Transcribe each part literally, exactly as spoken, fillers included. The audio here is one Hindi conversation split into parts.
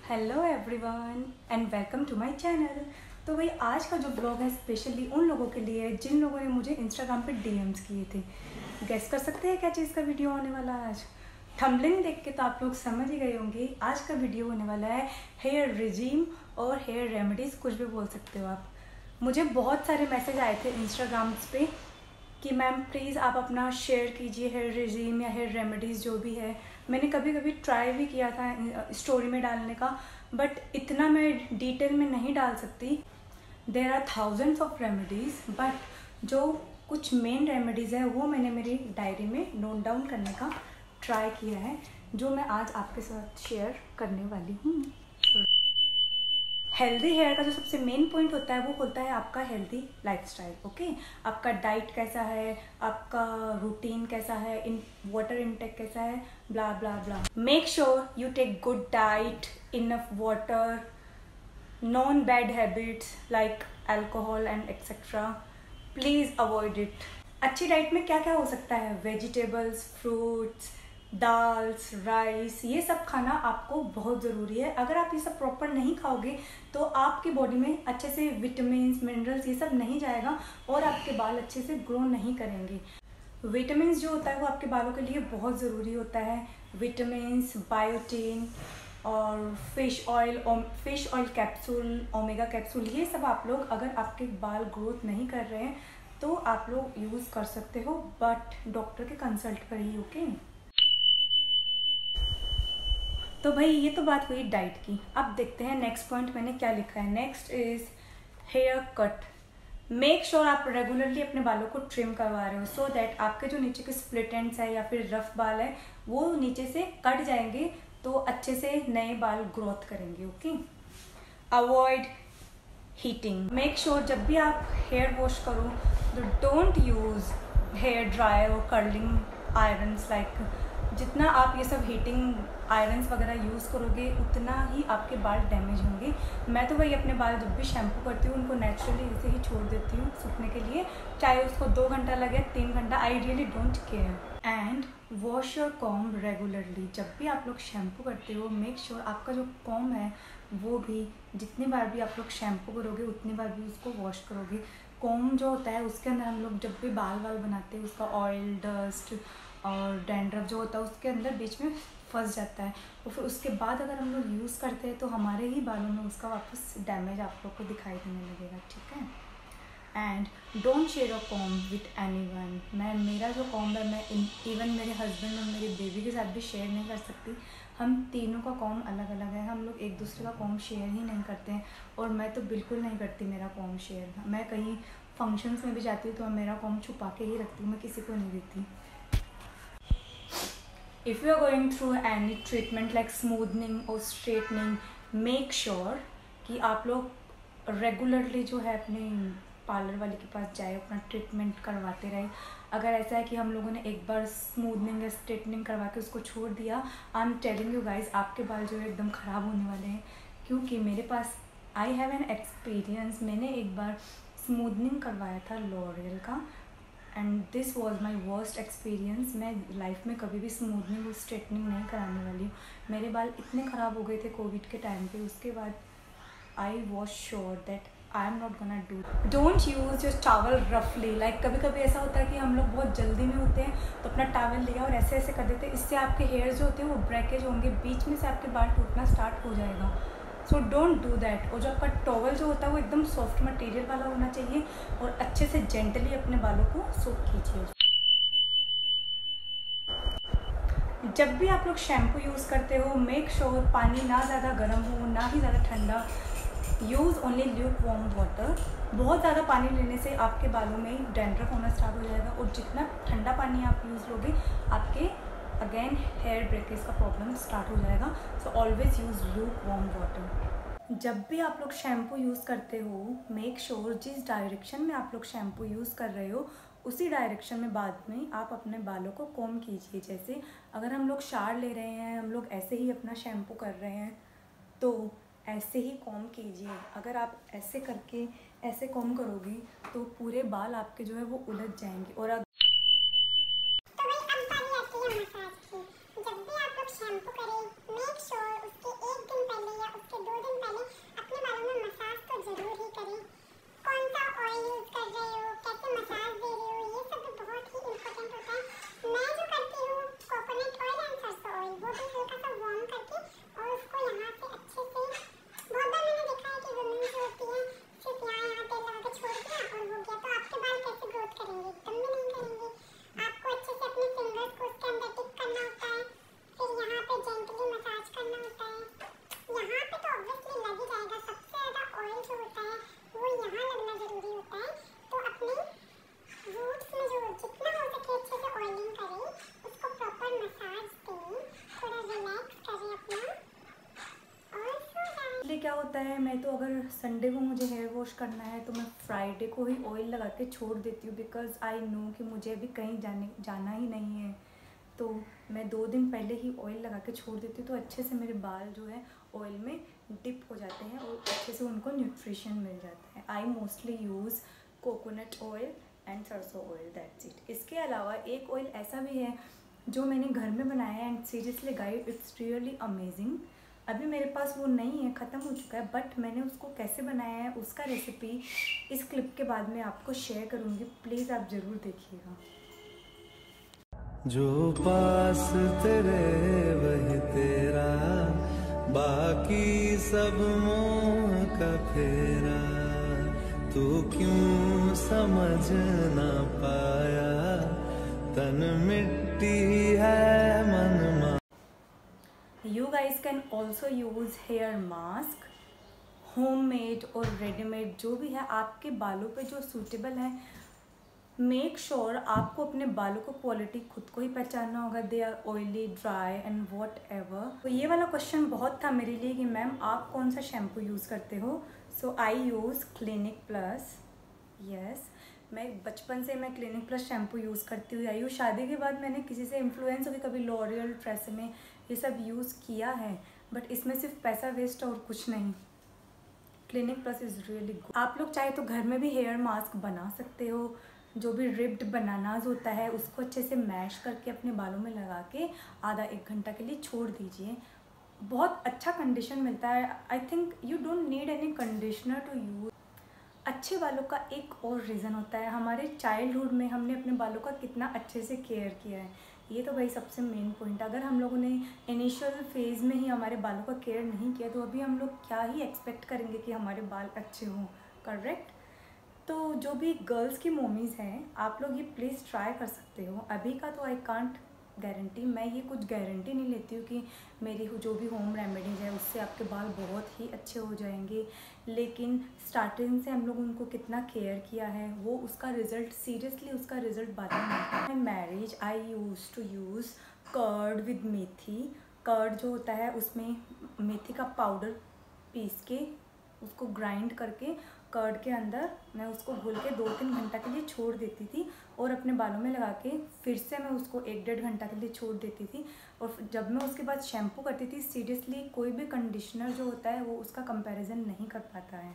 Hello everyone and welcome to my channel. तो भाई आज का जो ब्लॉग है स्पेशली उन लोगों के लिए है जिन लोगों ने मुझे इंस्टाग्राम पे डीएम्स किए थे। गेस कर सकते हैं क्या चीज़ का वीडियो होने वाला है आज? थंबनेल देख के तो आप लोग समझ ही गए होंगे। आज का वीडियो होने वाला है हेयर रिजीम और हेयर रेमेडीज़, कुछ भी बोल सकते हो आप। मुझे बहुत सारे मैसेज आए थे इंस्टाग्राम पे कि मैम प्लीज़ आप अपना शेयर कीजिए हेयर रिजीम या हेयर रेमेडीज़ जो भी है। मैंने कभी कभी ट्राई भी किया था स्टोरी में डालने का, बट इतना मैं डिटेल में नहीं डाल सकती। There are thousands of remedies, but जो कुछ मेन रेमेडीज़ है वो मैंने मेरी डायरी में नोट डाउन करने का ट्राई किया है, जो मैं आज आपके साथ शेयर करने वाली हूँ। हेल्दी हेयर का जो सबसे मेन पॉइंट होता है वो होता है आपका हेल्दी लाइफस्टाइल। ओके, आपका डाइट कैसा है, आपका रूटीन कैसा है, इन वाटर इनटेक कैसा है, blah blah blah. Make sure you take good diet, enough water, non bad habits like alcohol and etcetera, please avoid it. अच्छी डाइट में क्या क्या हो सकता है? वेजिटेबल्स, फ्रूट्स, दाल्स, राइस, ये सब खाना आपको बहुत ज़रूरी है। अगर आप ये सब प्रॉपर नहीं खाओगे तो आपकी बॉडी में अच्छे से विटामिन्स, मिनरल्स ये सब नहीं जाएगा और आपके बाल अच्छे से ग्रो नहीं करेंगे। विटामिन्स जो होता है वो आपके बालों के लिए बहुत ज़रूरी होता है। विटामिन्स, बायोटीन और fish oil, fish oil capsule, omega capsule, ये सब आप लोग अगर आपके बाल ग्रोथ नहीं कर रहे हैं तो आप लोग यूज़ कर सकते हो, बट डॉक्टर के कंसल्ट पर ही। ओके, तो भाई ये तो बात हुई डाइट की। अब देखते हैं नेक्स्ट पॉइंट मैंने क्या लिखा है। Next is haircut. Make sure आप रेगुलरली अपने बालों को ट्रिम करवा रहे हो, सो so दैट आपके जो नीचे के स्प्लिट एंड्स है या फिर रफ बाल है वो नीचे से कट जाएंगे तो अच्छे से नए बाल ग्रोथ करेंगे। Okay, avoid heating. Make sure जब भी आप हेयर वॉश करो तो डोंट यूज हेयर ड्रायर और कर्लिंग आयरन्स। लाइक जितना आप ये सब हीटिंग आयरन्स वगैरह यूज़ करोगे उतना ही आपके बाल डैमेज होंगे। मैं तो वही अपने बाल जब भी शैम्पू करती हूँ उनको नेचुरली ऐसे ही छोड़ देती हूँ सूखने के लिए, चाहे उसको दो घंटा लगे तीन घंटा, I really don't care. And wash your comb regularly. जब भी आप लोग शैम्पू करते हो मेक श्योर आपका जो कॉम्ब है वो भी जितनी बार भी आप लोग शैम्पू करोगे उतनी बार भी उसको वॉश करोगे। कॉम्ब जो होता है उसके अंदर हम लोग जब भी बाल वाल बनाते हैं उसका ऑयल, डस्ट और डैंड्रफ जो होता है उसके अंदर बीच में फंस जाता है, और फिर उसके बाद अगर हम लोग यूज़ करते हैं तो हमारे ही बालों में उसका वापस डैमेज आप लोग को दिखाई देने लगेगा। ठीक है, and don't share your comb with anyone. मैं मेरा जो कॉम्ब है मैं इवन मेरे हस्बैंड और मेरे बेबी के साथ भी शेयर नहीं कर सकती। हम तीनों का कॉम्ब अलग अलग है, हम लोग एक दूसरे का कॉम्ब शेयर ही नहीं करते हैं, और मैं तो बिल्कुल नहीं करती मेरा कॉम्ब शेयर। मैं कहीं फंक्शंस में भी जाती हूँ तो मैं मेरा कॉम्ब छुपा के ही रखती हूँ, मैं किसी को नहीं देती। If you are going through any treatment like smoothing or straightening, make sure कि आप लोग रेगुलरली जो है अपने पार्लर वाले के पास जाए, अपना ट्रीटमेंट करवाते रहे। अगर ऐसा है कि हम लोगों ने एक बार स्मूथनिंग या स्ट्रेटनिंग करवा के उसको छोड़ दिया, I am telling you guys आपके बाल जो है एकदम ख़राब होने वाले हैं। क्योंकि मेरे पास आई हैव एन एक्सपीरियंस। मैंने एक बार स्मूथनिंग करवाया था लॉरियल का, and this was my worst experience. मैं लाइफ में कभी भी स्मूथनिंग और स्ट्रेटनिंग नहीं कराने वाली हूँ। मेरे बाल इतने ख़राब हो गए थे कोविड के टाइम पे, उसके बाद I was sure that I am not gonna do. Don't use your towel रफली। लाइक कभी कभी ऐसा होता है कि हम लोग बहुत जल्दी में होते हैं तो अपना टावल लिया और ऐसे ऐसे कर देते हैं, इससे आपके हेयर जो होते हैं वो ब्रेकेज होंगे, बीच में से आपके बाल टूटना स्टार्ट हो जाएगा। So don't do that. और जो आपका टॉवल जो होता है वो एकदम सॉफ्ट मटेरियल वाला होना चाहिए और अच्छे से जेंटली अपने बालों को सोक कीजिए। जब भी आप लोग शैम्पू यूज़ करते हो मेक श्योर पानी ना ज़्यादा गर्म हो ना ही ज़्यादा ठंडा। Use only lukewarm water. बहुत ज़्यादा पानी लेने से आपके बालों में डैंड्रफ होना स्टार्ट हो जाएगा, और जितना ठंडा पानी आप यूज़ लोगे आपके अगेन हेयर ब्रेकेज का प्रॉब्लम स्टार्ट हो जाएगा। So always use lukewarm water. जब भी आप लोग शैम्पू यूज़ करते हो मेक श्योर जिस डायरेक्शन में आप लोग शैम्पू यूज़ कर रहे हो उसी डायरेक्शन में बाद में आप अपने बालों को कॉम कीजिए। जैसे अगर हम लोग शावर ले रहे हैं, हम लोग ऐसे ही अपना शैम्पू कर रहे हैं तो ऐसे ही कॉम कीजिए। अगर आप ऐसे करके ऐसे कॉम करोगी तो पूरे बाल आपके जो है वो उलझ जाएंगे। और अगर तो भाई अब बारी आती है मसाज की। जब भी आप लोग शैम्पू करें मेक श्योर उसके एक दिन पहले या क्या होता है, मैं तो अगर संडे को मुझे हेयर वॉश करना है तो मैं फ्राइडे को ही ऑयल लगा के छोड़ देती हूँ, बिकॉज़ आई नो कि मुझे अभी कहीं जाने जाना ही नहीं है। तो मैं दो दिन पहले ही ऑयल लगा के छोड़ देती हूँ, तो अच्छे से मेरे बाल जो है ऑयल में डिप हो जाते हैं और अच्छे से उनको न्यूट्रिशन मिल जाता है। I mostly use coconut oil and सरसों ऑयल, दैट्स इट। इसके अलावा एक ऑयल ऐसा भी है जो मैंने घर में बनाया है and seriously guys it's really amazing. अभी मेरे पास वो नहीं है, ख़त्म हो चुका है, बट मैंने उसको कैसे बनाया है उसका रेसिपी इस क्लिप के बाद मैं आपको शेयर करूँगी। प्लीज़ आप ज़रूर देखिएगा। जो पास तेरे वही तेरा, बाकी सब मोह का फेरा, तू क्यों समझ ना पाया, तन मिट्टी है मन मा। You guys can also use hair mask, homemade और रेडीमेड जो भी है आपके बालों पे जो सूटेबल है। मेक श्योर sure आपको अपने बालों को क्वालिटी खुद को ही पहचानना होगा, they are oily, dry and whatever. तो ये वाला क्वेश्चन बहुत था मेरे लिए कि मैम आप कौन सा शैम्पू यूज़ करते हो। So I use Clinic Plus. Yes, मैं बचपन से मैं क्लिनिक प्लस शैम्पू यूज़ करती हुई आई हूँ। शादी के बाद मैंने किसी से इन्फ्लुएंस होकर कभी लॉरियल, ट्रेसेमे ये सब यूज़ किया है, बट इसमें सिर्फ पैसा वेस्ट और कुछ नहीं। Clinic Plus is really good. आप लोग चाहे तो घर में भी हेयर मास्क बना सकते हो। जो भी रिप्ड बनानाज होता है उसको अच्छे से मैश करके अपने बालों में लगा के आधा एक घंटा के लिए छोड़ दीजिए, बहुत अच्छा कंडीशन मिलता है। I think you don't need any conditioner to use. अच्छे बालों का एक और रीज़न होता है, हमारे चाइल्डहुड में हमने अपने बालों का कितना अच्छे से केयर किया है। ये तो भाई सबसे मेन पॉइंट। अगर हम लोगों ने इनिशियल फेज़ में ही हमारे बालों का केयर नहीं किया तो अभी हम लोग क्या ही एक्सपेक्ट करेंगे कि हमारे बाल अच्छे हों, करेक्ट। तो जो भी गर्ल्स की मम्मीज़ हैं, आप लोग ये प्लीज़ ट्राई कर सकते हो। अभी का तो आई कांट गारंटी, मैं ये कुछ गारंटी नहीं लेती हूँ कि मेरी जो भी होम रेमेडीज़ है उससे आपके बाल बहुत ही अच्छे हो जाएंगे, लेकिन स्टार्टिंग से हम लोग उनको कितना केयर किया है वो उसका रिज़ल्ट, सीरियसली उसका रिज़ल्ट बाद में मिलता है। Marriage I used to use curd with methi. Curd जो होता है उसमें मेथी का पाउडर पीस के उसको ग्राइंड करके कर्ड के अंदर मैं उसको घोल के दो तीन घंटा के लिए छोड़ देती थी और अपने बालों में लगा के फिर से मैं उसको एक डेढ़ घंटा के लिए छोड़ देती थी। और जब मैं उसके बाद शैम्पू करती थी, सीरियसली कोई भी कंडीशनर जो होता है वो उसका कंपैरिजन नहीं कर पाता है।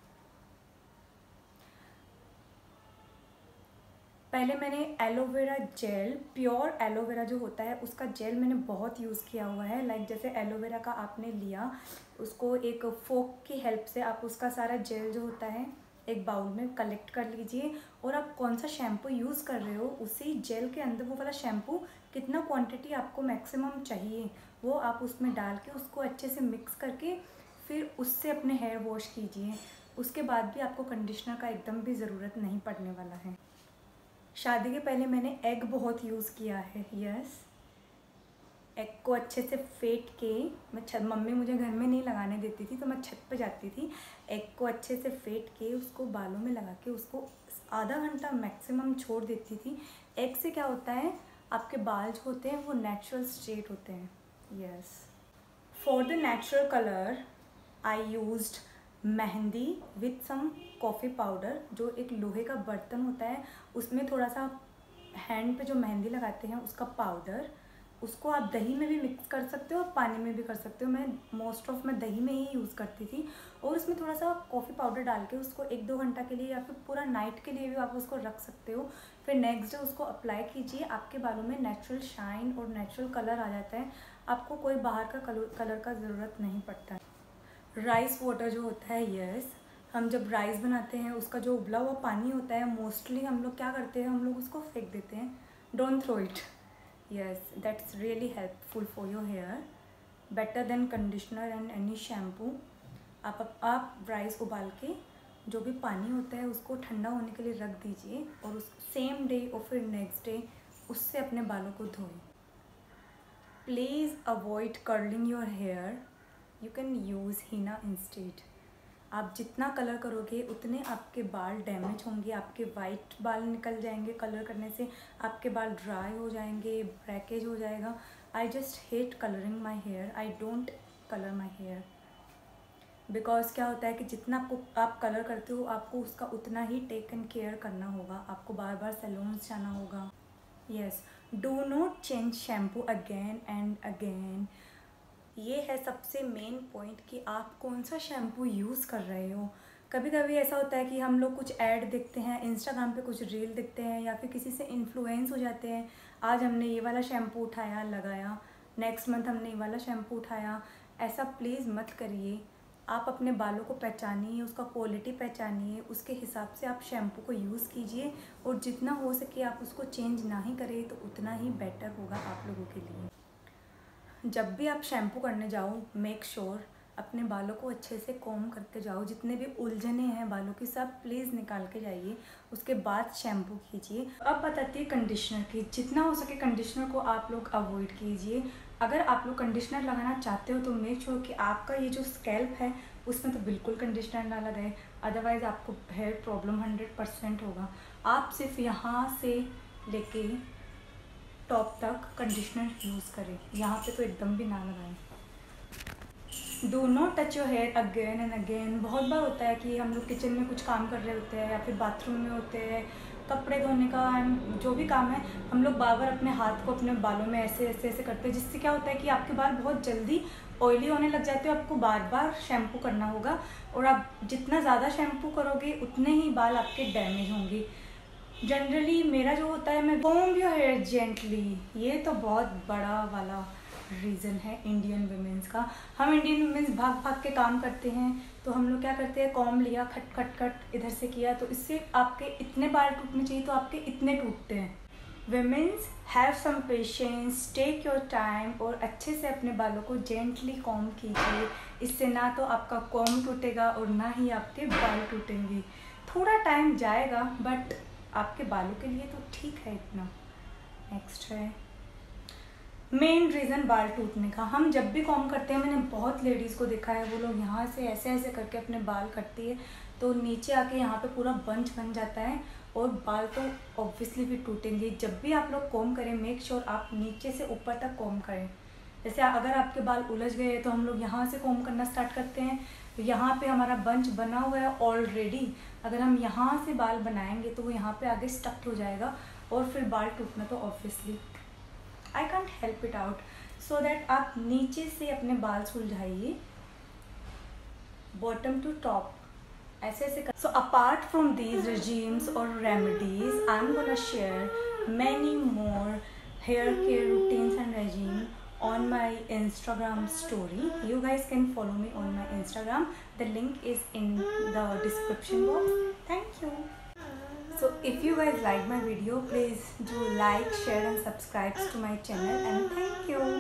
पहले मैंने एलोवेरा जेल, प्योर एलोवेरा जो होता है उसका जेल मैंने बहुत यूज़ किया हुआ है। लाइक जैसे एलोवेरा का आपने लिया, उसको एक फोक की हेल्प से आप उसका सारा जेल जो होता है एक बाउल में कलेक्ट कर लीजिए और आप कौन सा शैम्पू यूज़ कर रहे हो उसी जेल के अंदर वो वाला शैम्पू कितना क्वांटिटी आपको मैक्सिमम चाहिए वो आप उसमें डाल के उसको अच्छे से मिक्स करके फिर उससे अपने हेयर वॉश कीजिए। उसके बाद भी आपको कंडीशनर का एकदम भी ज़रूरत नहीं पड़ने वाला है। शादी के पहले मैंने एग बहुत यूज़ किया है। यस, एग को अच्छे से फेंट के, मैं छत, मम्मी मुझे घर में नहीं लगाने देती थी तो मैं छत पे जाती थी, एग को अच्छे से फेंट के उसको बालों में लगा के उसको आधा घंटा मैक्सिमम छोड़ देती थी। एग से क्या होता है, आपके बाल जो होते हैं वो नेचुरल स्ट्रेट होते हैं। Yes, for the natural colour I used mehndi with some coffee powder. जो एक लोहे का बर्तन होता है उसमें थोड़ा सा हैंड पे जो मेहंदी लगाते हैं उसका पाउडर, उसको आप दही में भी मिक्स कर सकते हो और पानी में भी कर सकते हो। मैं मोस्ट ऑफ मैं दही में ही यूज़ करती थी और उसमें थोड़ा सा कॉफ़ी पाउडर डाल के उसको एक दो घंटा के लिए या फिर पूरा नाइट के लिए भी आप उसको रख सकते हो। फिर नेक्स्ट डे उसको अप्लाई कीजिए, आपके बालों में नेचुरल शाइन और नेचुरल कलर आ जाता है। आपको कोई बाहर का कलर का ज़रूरत नहीं पड़ता है। राइस वाटर जो होता है, यस, हम जब राइस बनाते हैं उसका जो उबला हुआ पानी होता है मोस्टली हम लोग क्या करते हैं, हम लोग उसको फेंक देते हैं। Don't throw it. Yes, that's really helpful for your hair, better than conditioner and any shampoo. आप आप राइस उबाल के जो भी पानी होता है उसको ठंडा होने के लिए रख दीजिए और उस सेम डे और फिर नेक्स्ट डे उससे अपने बालों को धोएं। Please avoid curling your hair, you can use henna instead. आप जितना कलर करोगे उतने आपके बाल डैमेज होंगे, आपके वाइट बाल निकल जाएंगे कलर करने से, आपके बाल ड्राई हो जाएंगे, ब्रैकेज हो जाएगा। I just hate colouring my hair, I don't colour my hair. Because क्या होता है कि जितना आपको आप कलर करते हो आपको उसका उतना ही टेक एंड केयर करना होगा, आपको बार बार सैलून्स जाना होगा। Yes, do not change shampoo again and again. ये है सबसे मेन पॉइंट कि आप कौन सा शैम्पू यूज़ कर रहे हो। कभी कभी ऐसा होता है कि हम लोग कुछ ऐड देखते हैं इंस्टाग्राम पे, कुछ रील देखते हैं या फिर किसी से इन्फ्लुएंस हो जाते हैं। आज हमने ये वाला शैम्पू उठाया लगाया, नेक्स्ट मंथ हमने ये वाला शैम्पू उठाया। ऐसा प्लीज़ मत करिए। आप अपने बालों को पहचानिए, उसका क्वालिटी पहचानिए, उसके हिसाब से आप शैम्पू को यूज़ कीजिए और जितना हो सके आप उसको चेंज ना ही करें तो उतना ही बेटर होगा आप लोगों के लिए। जब भी आप शैम्पू करने जाओ मेक श्योर sure अपने बालों को अच्छे से कॉम करके जाओ। जितने भी उलझने हैं बालों की सब प्लीज़ निकाल के जाइए, उसके बाद शैम्पू कीजिए। अब बताती है कंडीशनर की। जितना हो सके कंडीशनर को आप लोग अवॉइड कीजिए। अगर आप लोग कंडीशनर लगाना चाहते हो तो मेक श्योर कि आपका ये जो स्कैल्प है उसमें तो बिल्कुल कंडीशनर ना लगाए, अदरवाइज़ आपको हेयर प्रॉब्लम हंड्रेड परसेंट होगा। आप सिर्फ यहाँ से लेके टॉप तक कंडीशनर यूज़ करें, यहाँ पे तो एकदम भी ना लगाएं। Do not touch your hair again and again. बहुत बार होता है कि हम लोग किचन में कुछ काम कर रहे होते हैं या फिर बाथरूम में होते हैं, कपड़े धोने का जो भी काम है, हम लोग बार बार अपने हाथ को अपने बालों में ऐसे ऐसे ऐसे करते हैं, जिससे क्या होता है कि आपके बाल बहुत जल्दी ऑयली होने लग जाते हैं। आपको बार बार शैम्पू करना होगा और आप जितना ज़्यादा शैम्पू करोगे उतने ही बाल आपके डैमेज होंगे। जनरली मेरा जो होता है, मैं कॉम्ब योर हेयर जेंटली। ये तो बहुत बड़ा वाला रीज़न है इंडियन वुमेंस का। हम इंडियन वुमेंस भाग भाग के काम करते हैं तो हम लोग क्या करते हैं, कॉम्ब लिया, खट खट खट इधर से किया, तो इससे आपके इतने बाल टूटने चाहिए तो आपके इतने टूटते हैं। Womens have some patience, take your time और अच्छे से अपने बालों को जेंटली कॉम्ब कीजिए। इससे ना तो आपका कॉम्ब टूटेगा और ना ही आपके बाल टूटेंगे। थोड़ा टाइम जाएगा बट आपके बालों के लिए तो ठीक है इतना। नेक्स्ट है मेन रीज़न बाल टूटने का। हम जब भी कॉम्ब करते हैं, मैंने बहुत लेडीज़ को देखा है, वो लोग यहाँ से ऐसे ऐसे करके अपने बाल कटती है तो नीचे आके यहाँ पे पूरा बंच बन जाता है और बाल तो ऑब्वियसली भी टूटेंगे। जब भी आप लोग कॉम्ब करें मेक श्योर आप नीचे से ऊपर तक कॉम्ब करें। जैसे अगर आपके बाल उलझ गए तो हम लोग यहाँ से कॉम्ब करना स्टार्ट करते हैं, तो यहाँ पे हमारा बंच बना हुआ है ऑलरेडी। अगर हम यहाँ से बाल बनाएंगे तो वो यहाँ पे आगे स्टक हो जाएगा और फिर बाल टूटना तो obviously I can't help it out. So that आप नीचे से अपने बाल सुलझाइए बॉटम टू टॉप, ऐसे ऐसे कर। So apart from these regimes or remedies, I'm gonna share many more hair care routines and regime on my Instagram story. You guys can follow me on my Instagram. The link is in the description box. Thank you. So if you guys like my video, please do like, share and subscribe to my channel, and thank you.